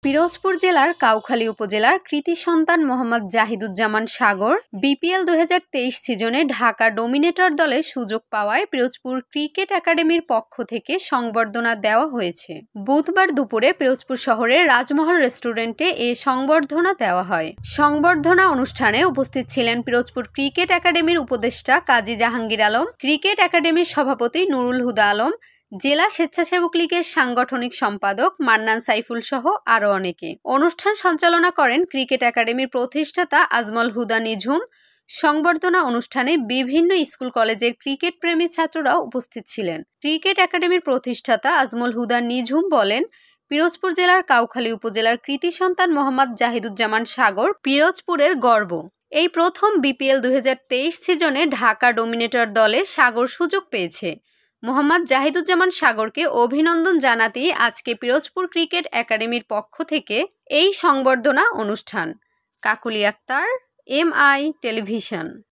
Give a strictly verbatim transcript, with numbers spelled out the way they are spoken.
পিরোজপুর জেলার কাউখালী উপজেলার কৃতি সন্তান মোহাম্মদ জাহিদুজ্জামান সাগর বিপিএল দুই হাজার তেইশ সিজনে ঢাকা ডোমিনেটর দলে সুযোগ পাওয়ায় পিরোজপুর ক্রিকেট একাডেমির পক্ষ থেকে সংবর্ধনা দেওয়া হয়েছে। বুধবার দুপুরে পিরোজপুর শহরের রাজমহল রেস্টুরেন্টে এ সংবর্ধনা দেওয়া হয়। সংবর্ধনা অনুষ্ঠানে উপস্থিত ছিলেন পিরোজপুর ক্রিকেট একাডেমির উপদেষ্টা কাজী জাহাঙ্গীর আলম, ক্রিকেট একাডেমির সভাপতি নুরুল হুদা আলম, জেলা স্বেচ্ছাসেবক লীগের সাংগঠনিক সম্পাদক মান্নান সাইফুল সহ আরও অনেকে। অনুষ্ঠান সঞ্চালনা করেন ক্রিকেট একাডেমির প্রতিষ্ঠাতা আজমল হুদা নিঝুম। সংবর্ধনা অনুষ্ঠানে বিভিন্ন স্কুল কলেজের ক্রিকেট প্রেমী ছাত্ররাও উপস্থিত ছিলেন। ক্রিকেট একাডেমির প্রতিষ্ঠাতা আজমল হুদা নিঝুম বলেন, পিরোজপুর জেলার কাউখালী উপজেলার কৃতি সন্তান মোহাম্মদ জাহিদুজ্জামান সাগর পিরোজপুরের গর্ব। এই প্রথম বিপিএল দুই হাজার তেইশ সিজনে ঢাকা ডোমিনেটর দলে সাগর সুযোগ পেয়েছে। মোহাম্মদ জাহিদুজ্জামান সাগরকে অভিনন্দন জানাতেই আজকে পিরোজপুর ক্রিকেট একাডেমির পক্ষ থেকে এই সংবর্ধনা অনুষ্ঠান। Kakuli Akter, M I television.